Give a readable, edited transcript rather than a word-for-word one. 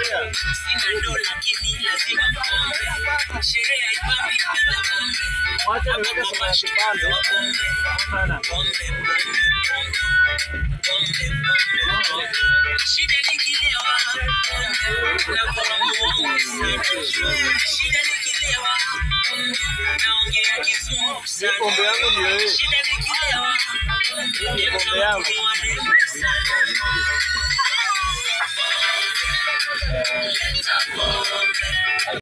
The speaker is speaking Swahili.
Sina ndo lakini lazima pombe. Sherehe haipambi bila pombe. Mwache niweke kwa kipande. Shida nikilewa na kwa muongo sana. Shida nikilewa naongea kizungu sana. Pombe yangu ndio hii. Shida nikilewa Pombe yangu. sana.